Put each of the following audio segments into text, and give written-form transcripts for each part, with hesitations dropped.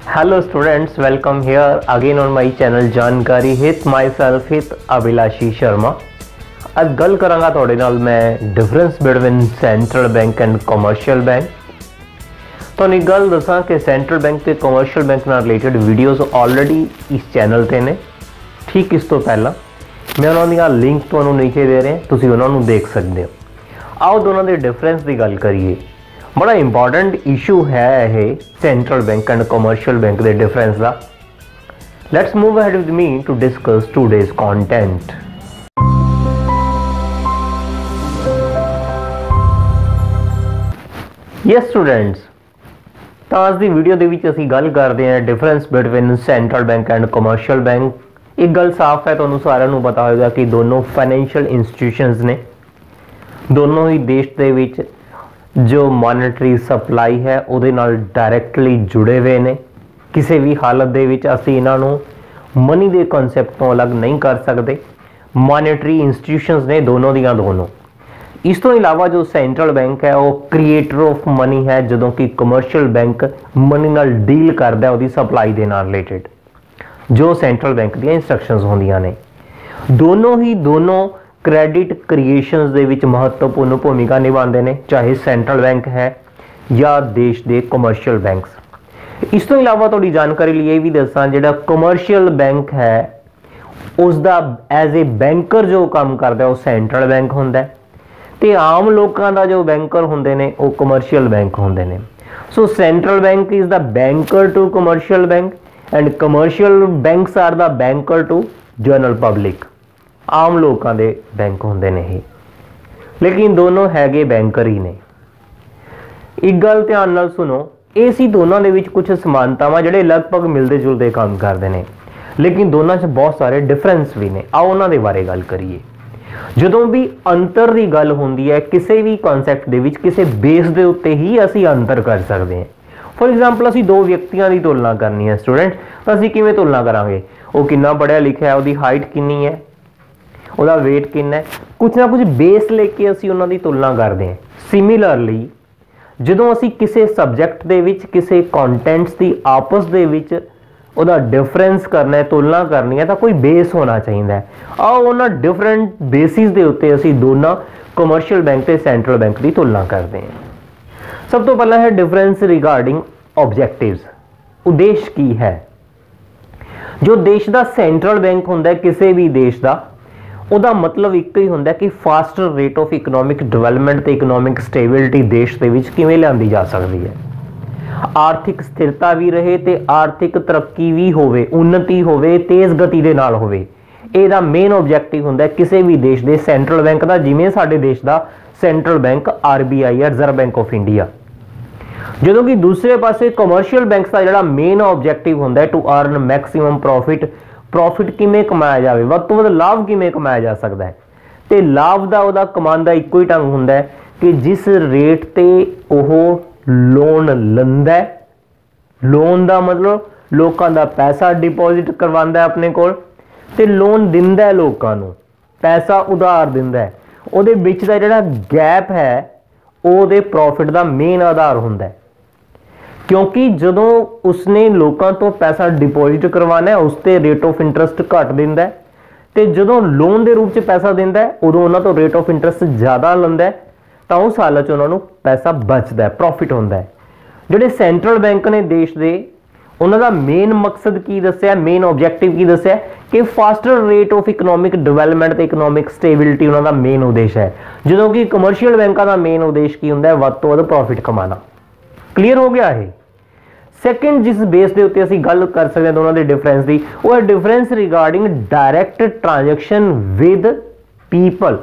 Hello students, welcome here again on my channel जानकारी हित myself हित अभिलाषी शर्मा। आज गल करांगा थोड़े नाल मैं difference between central bank and commercial bank. तो एक गल दसा कि सेंट्रल बैंक ते कमर्शियल बैंक नाल रिलेटेड वीडियोस ऑलरेडी इस चैनल ते ने। ठीक इस तो पहला मैं उन्होंने दी लिंक तुहानू नीचे दे रहे हैं, तुसीं उन्हां नू देख सकते हो। आओ दोनों के डिफरेंस की गल करिए। बड़ा इंपॉर्टेंट इशू है ये central bank and commercial bank के डिफरेंस का। Let's move ahead with me to discuss today's content. Yes students, तो आज की वीडियो के विच असीं गल करते हैं difference between central bank and commercial bank. एक गल साफ है, तुहानू सारिआं नू पता होगा कि दोनों फाइनैंशियल इंस्टीट्यूशनस ने, दोनों ही देश के विच जो मॉनेटरी सप्लाई है उहदे नाल डायरैक्टली जुड़े हुए ने। किसी भी हालत दे विच असीं इन्हां नूं मनी के कॉन्सैप्ट तो अलग नहीं कर सकते। मॉनेटरी इंस्टीट्यूशनस ने दोनों दियां दोनों। इस तो इलावा जो सेंट्रल बैंक है वो क्रिएटर ऑफ मनी है, जदों कि कमर्शियल बैंक मनी नाल डील करदा है, उहदी सप्लाई दे नाल रिलेटेड जो सेंट्रल बैंक दी इंस्ट्रक्शंस होंदियां ने। दोनों क्रेडिट क्रिएशनस दे विच महत्वपूर्ण भूमिका निभाते हैं, चाहे सेंट्रल बैंक है या देश के कमर्शियल बैंक्स। इस तो इलावा थोड़ी जानकारी लिए भी दसा, जिहड़ा कमर्शियल बैंक है उसका एज ए बैंकर जो काम करता है वो सेंट्रल बैंक होंदा है, ते आम लोगों का जो बैंकर होंदे ने वो कमर्शियल बैंक होंदे ने। So central bank is the banker to commercial bank and commercial banks are the banker to general public. आम लोगों के बैंक होंदे ने ही, लेकिन दोनों हैगे बैंकर ही ने। एक गल ध्यान नाल सुनो, ये सी दोनों दे विच कुछ समानतावां जिहड़े लगभग मिलते जुलते काम करते हैं, लेकिन दोनों च बहुत सारे डिफरेंस भी ने। आओ उन्हां दे बारे गल करिए। जदों भी अंतर की गल होंदी है किसी भी कॉन्सैप्ट दे विच, किसी बेस दे उत्ते ही असीं अंतर कर सकते हैं। फॉर एग्जाम्पल असीं दो व्यक्तियों की तुलना करनी है स्टूडेंट, तो असीं किवें तुलना करांगे? वो कितना पढ़िया लिखा है, उसकी हाइट कितनी है, ਉਹਦਾ वेट कितना है, कुछ ना कुछ बेस लेके असीं उन्हां दी तुलना करते हैं। सिमिलरली जदों असीं किसी सबजैक्ट दे विच किसी कॉन्टेंट्स की आपस दे विच ਉਹਦਾ डिफरेंस करना है, तुलना करनी है, तो कोई बेस होना चाहिए। आओ उन्हां डिफरेंट बेसिस दे उत्ते असीं दोनों कमर्शियल बैंक ते सेंट्रल बैंक की तुलना करते हैं। सब तो पहला है डिफरेंस रिगार्डिंग ऑब्जेक्टिव्स। उद्देश्य की है? जो देश का सेंट्रल बैंक होंदा है किसी भी देश का, ਉਹਦਾ मतलब एक ही होंदा कि faster rate of economic development ते इकनॉमिक स्टेबिलिटी देश के विच किवें लिआंदी जा सकती है। आर्थिक स्थिरता भी रहे ते आर्थिक तरक्की भी होवे, उन्नति होवे, तेज़ गति दे नाल होवे। ਇਹਦਾ मेन ऑब्जेक्टिव होंदा किसी भी देश के सेंट्रल बैंक का, जिवें साडे देश का सेंट्रल बैंक RBI है, रिजर्व बैंक ऑफ इंडिया। जदों कि दूसरे पासे कमर्शियल बैंक का जिहड़ा मेन ऑब्जेक्टिव होंदा टू अर्न मैक्सिमम प्रॉफिट किमें कमाया जाए, वध तो वध लाभ किमें कमाया जा सकता है। तो लाभ का वह कमान का एको ही ढंग होंदा है कि जिस रेट ते ओह लोन लंदा है, लोन का मतलब लोगों का पैसा डिपॉजिट करवांदा है अपने कोल, ते लोन दिंदा है लोगों को, पैसा उधार दिंदा है। उहदे विच दा जिहड़ा गैप है उहदे प्रॉफिट का मेन आधार होंदा है, क्योंकि जदों उसने लोगों तो पैसा डिपॉजिट करवाना है उस ते रेट ऑफ इंटरस्ट घट दिंदा है, ते जदों लोन के रूप में पैसा दिंदा है उदों उन्हां तो रेट ऑफ इंटरस्ट ज़्यादा लंदा है, तो उस हालत च उन्हां नूं पैसा बचदा है, प्रॉफिट होंदा है। जिहड़े सेंट्रल बैंक ने देश के, उन्हां दा मेन मकसद की दस्सिया, मेन ऑब्जेक्टिव की दस्सिया कि faster rate of economic development ते इकनॉमिक स्टेबिलिटी उन्हां दा मेन उद्देश्य है। जदों कि कमर्शियल बैंकों का मेन उद्देश्य की होंदा है वध तो वध प्रॉफिट कमाना। क्लीयर हो गया है? सैकेंड जिस बेस के उत्ते असीं गल कर सकते हैं दोनों के डिफरेंस की, वो है difference regarding direct transaction with people.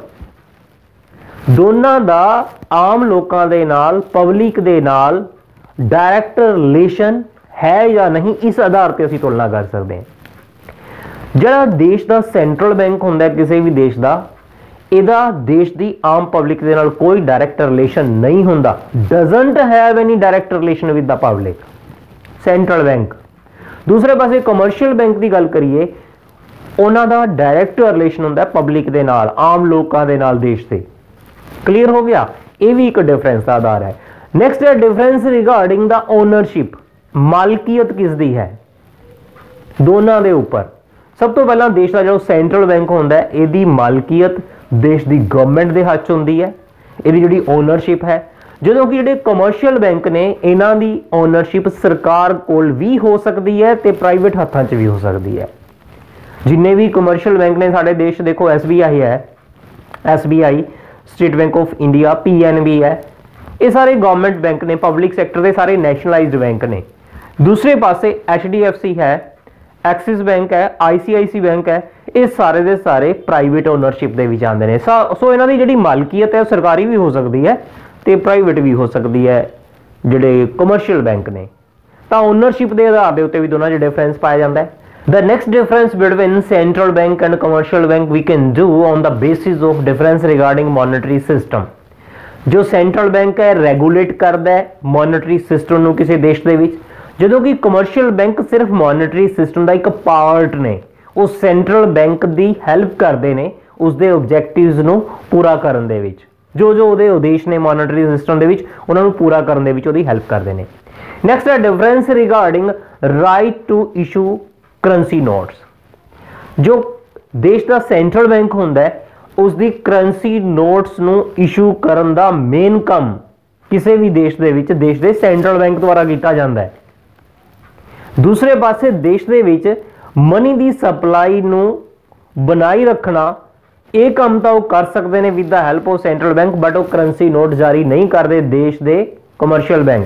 दोनों का आम लोगों के नाल, पब्लिक के नाल डायरैक्ट रिलेशन है या नहीं, इस आधार पर असीं तुलना कर सकते हैं। जिहड़ा देश का सेंट्रल बैंक होंदा है किसी भी देश का, इहदा देश की आम पब्लिक के नाल कोई डायरैक्ट रिलेशन नहीं होंदा, doesn't have any direct relation with the public central bank. दूसरे पासे कमर्शियल बैंक की गल करिए, उन्हां दा डायरैक्ट रिलेशन होंदा है पब्लिक के नाल, आम लोगों के नाल, देश से। क्लीयर हो गया? ये भी एक डिफरेंस का आधार है। नेक्स्ट है डिफरेंस रिगार्डिंग द ओनरशिप। मालकीयत किसदी है, दोनों के उपर। सब तो पहला देश का जो सेंट्रल बैंक होंदा है, इहदी मालकीयत देश की गवर्नमेंट के हाथ च हुंदी है, इहदी जिहड़ी ओनरशिप है। ਜਦੋਂ कि ਜਿਹੜੇ कमर्शियल बैंक ने इन्हां दी ओनरशिप सरकार कोल भी हो सकती है तो प्राइवेट हत्थां च भी हो सकती है। जिन्ने भी कमर्शियल बैंक ने साडे देश, देखो SBI है, SBI State Bank of India, PNB है, ये सारे गवर्नमेंट बैंक ने, पब्लिक सैक्टर के सारे नैशनलाइज्ड बैंक ने। दूसरे पासे HDFC है, एक्सिस बैंक है, ICICI बैंक है, ये सारे के सारे प्राइवेट ओनरशिप के विच आते हैं। सो इन्हां दी जिहड़ी मालकीयत है सरकारी भी हो सकती है तो प्राइवेट भी हो सकती है जिहड़े कमर्शियल बैंक ने। तो ओनरशिप के आधार के उत्ते भी दोनों च डिफरेंस पाया जाता है। The next difference between central bank and commercial bank we can do on the basis of difference regarding monetary system. जो सेंट्रल बैंक है रेगूलेट करता है मॉनेटरी सिस्टम नूं किसी देश के विच, जदों कि कमर्शियल बैंक सिर्फ मॉनेटरी सिस्टम का एक पार्ट ने, वो सेंट्रल बैंक की हैल्प करते हैं उसके ऑब्जेक्टिव्स नूं पूरा करन दे विच। जो जो उहदे उद्देश ने मॉनेटरी सिस्टम दे विच उन्हां नूं पूरा करन दे विच उहदी हैल्प करते हैं। नैक्सट है difference regarding right to issue currency notes. जो देश का सेंट्रल बैंक होंदा है उसकी करंसी नोट्स नूं इशू करन दा मेन काम किसी भी देश दे विच देश के सेंट्रल बैंक द्वारा किया जाता है। दूसरे पासे देश दे विच मनी की सप्लाई नूं बनाई रखना, ये काम तो कर सकते हैं with the help of central bank, but वो करंसी नोट जारी नहीं करते देश के commercial bank.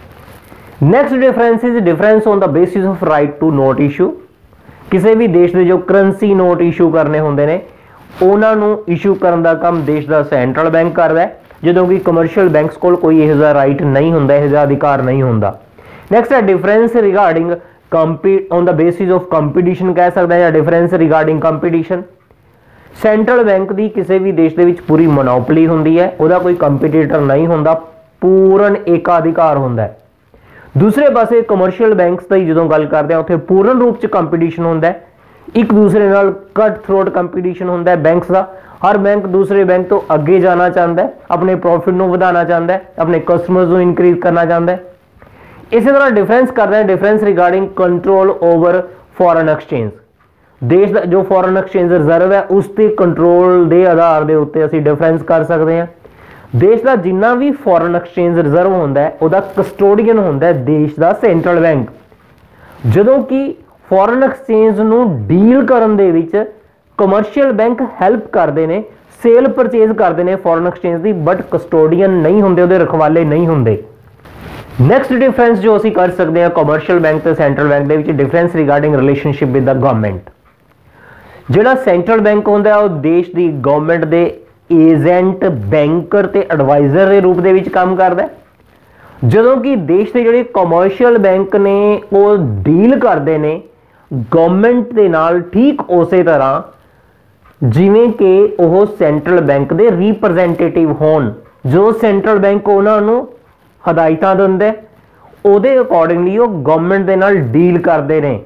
Next difference is difference on the basis of right to note issue. किसी भी देश के जो करंसी नोट इशू करने होंगे ने उन्होंने इशू करने का काम देश का सेंट्रल बैंक करता है, जो कि कमर्शियल बैंक्स को कोई यह राइट नहीं होंदा, यह अधिकार नहीं होंदा। नैक्सट है difference regarding on the basis of competition कह सकते हैं, या difference regarding competition. Central bank की किसी भी देश के पूरी मोनोपली होंदी है, उसका कोई कंपीटीटर नहीं होंदा, पूर्ण एकाधिकार होंदा है। दूसरे पासे कमर्शियल बैंक्स की जो गल करते हैं उत्थे पूर्ण रूप से कंपीटीशन होंदा है, एक दूसरे नाल कट थ्रोट कंपीटीशन होंदा है बैंक्स का। हर बैंक दूसरे बैंक तो अगे जाना चाहता है, अपने प्रॉफिट को बढ़ाना चाहता है, अपने कस्टमर्स को इनक्रीज करना चाहता है। इसी तरह डिफरेंस करते हैं difference regarding control over foreign exchange. देश का जो फॉरेन एक्सचेंज रिजर्व है उसके कंट्रोल के आधार के उत्ते असीं डिफरेंस कर सकते हैं। देश का जिन्ना भी फॉरेन एक्सचेंज रिजर्व होंदा है उसका कस्टोडियन होंदा है देश का सेंट्रल बैंक। जदों कि फॉरेन एक्सचेंज नूं डील करन दे विच कमर्शियल बैंक हैल्प करते हैं, सेल परचेज करते हैं फॉरेन एक्सचेंज की, बट कस्टोडियन नहीं होंदे, उहदे रखवाले नहीं होंदे। नैक्सट डिफरेंस जो असीं कर सकते हैं कमर्शियल बैंक ते सेंट्रल बैंक दे विच difference regarding relationship with the government. जिहड़ा सेंट्रल बैंक होंदा है वो देश की गवर्नमेंट के एजेंट, बैंकर ते एडवाइजर के रूप दे काम करता है। जदों कि देश के जिहड़े कमर्शियल बैंक ने वो डील करते हैं गवर्नमेंट के नाल ठीक उस तरह जिवें कि वह सेंट्रल बैंक के रिप्रजेंटेटिव होण, जो सेंट्रल बैंक उन्होंने हदायतां दिंदा है उहदे अकॉर्डिंगली वो गवर्नमेंट के नाल डील करते हैं,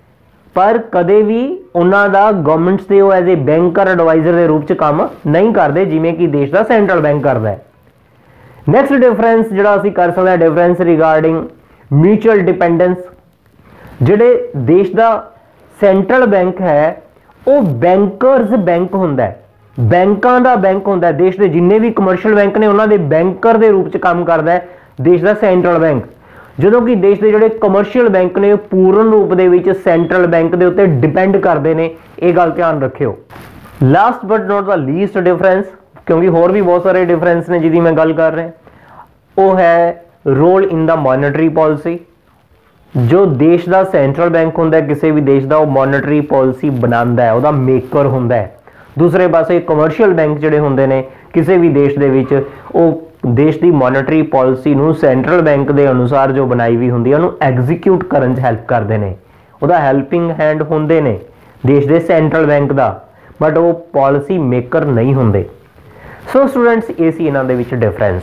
पर कदे भी उन्हों का गवर्नमेंट से वो एज ए बैंकर एडवाइजर के रूप में काम नहीं करते जिमें कि देश का सेंट्रल बैंक करता है। नैक्सट डिफरेंस जो असीं कर सकते हैं डिफरेंस रिगार्डिंग म्यूचुअल डिपेंडेंस। जिहड़े देश का सेंट्रल बैंक है वो बैंकर्स बैंक होंदा है, बैंकों का बैंक होंदा है। देश के जिन्ने भी कमर्शियल बैंक ने उन्होंने बैंकर के रूप में काम करता है देश का सेंट्रल बैंक। जो कि देश के जोड़े कमर्शियल बैंक ने पूर्ण रूप से सेंट्रल बैंक के उत्ते डिपेंड करते हैं, ये गल ध्यान रखियो। Last but not the least difference, क्योंकि होर भी बहुत सारे डिफरेंस ने जिहदी मैं गल कर रहा, वो है role in the monetary policy. जो देश का सेंट्रल बैंक होंदा है किसी भी देश का, वो मॉनेटरी पॉलिसी बनाता है, वह मेकर होंदा है। दूसरे पासे कमर्शियल बैंक जिहड़े होंदे ने किसी भी देश दे विच वो देश की मॉनेटरी पॉलिसी नूं सेंट्रल बैंक के अनुसार जो बनाई हुई होंदी है उन्होंने एग्जीक्यूट करन च हैल्प करते हैं, वह हेल्पिंग हैंड होंदे ने देश के सेंट्रल बैंक का, बट वो पॉलिसी मेकर नहीं होंदे। सो स्टूडेंट्स ये सी इन्हां दे विच difference.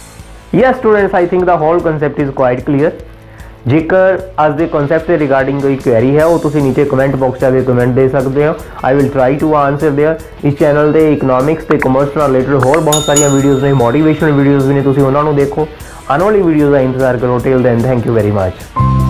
Yes students, I think the whole concept is quite clear. जेकर अज के कॉन्सैप्ट के रिगार्डिंग कोई क्वेरी है वो तुसीं नीचे कमेंट बॉक्स आके कमेंट दे सकते हो, I will try to answer there. इस चैनल से इकनॉमिक्स ते कॉमर्स नाल रिलेटेड होर बहुत सारिया वीडियोज़ ने, मोटिवेशनल वीडियोज़ भी ने, तुसीं उन्हां नूं देखो। आने वाली वीडियोज़ का इंतजार करो। Till then thank you very much.